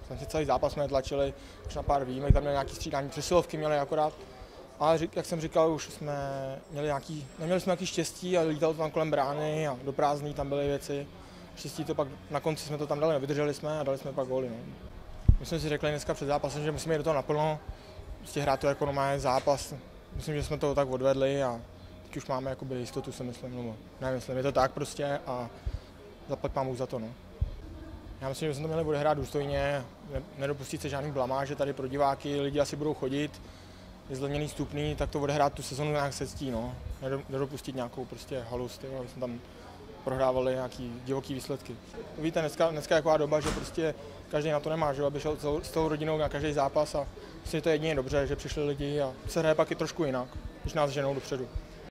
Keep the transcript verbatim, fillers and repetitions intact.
Vlastně celý zápas jsme tlačili, už na pár výjimek, tam měli nějaký střídání, přesilovky měli akorát. Ale jak jsem říkal, už jsme měli nějaký, neměli jsme nějaký štěstí a lítalo to tam kolem brány a do prázdný tam byly věci. Štěstí to pak, na konci jsme to tam dali, vydrželi jsme a dali jsme pak góly. No. My jsme si řekli dneska před zápasem, že musíme jít do toho naplno, prostě hrát to jako normální zápas. Myslím, že jsme to tak odvedli a teď už máme jakoby jistotu, si myslím, nebo nevím, je to tak prostě a zaplať pámu za to. No. Já myslím, že jsme to měli odehrát důstojně, nedopustit se žádný blamáže tady pro diváky, lidi asi budou chodit, je zlevněný stupný, tak to odehrát tu sezonu nějak se ctí, no. Nedopustit nějakou prostě halus, tyjo, aby jsme tam prohrávali nějaký divoký výsledky. Víte, dneska, dneska je taková doba, že prostě každý na to nemá, že aby šel s tou rodinou na každý zápas a myslím, že to je jedině dobře, že přišli lidi a se hraje pak i trošku jinak, když nás ženou dopředu.